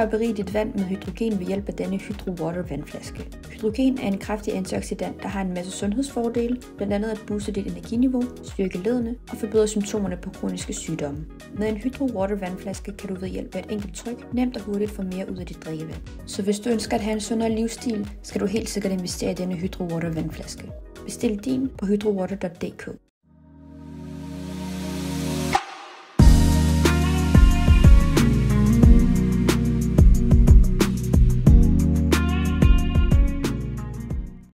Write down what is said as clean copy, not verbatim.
at berige dit vand med hydrogen ved hjælp af denne Hydro-Water vandflaske. Hydrogen er en kraftig antioxidant, der har en masse sundhedsfordele, blandt andet at booste dit energiniveau, styrke leddene og forbedre symptomerne på kroniske sygdomme. Med en Hydro-Water vandflaske kan du ved hjælp af et enkelt tryk nemt og hurtigt få mere ud af dit drikkevand. Så hvis du ønsker at have en sundere livsstil, skal du helt sikkert investere i denne Hydro-Water vandflaske. Bestil din på hydrowater.dk.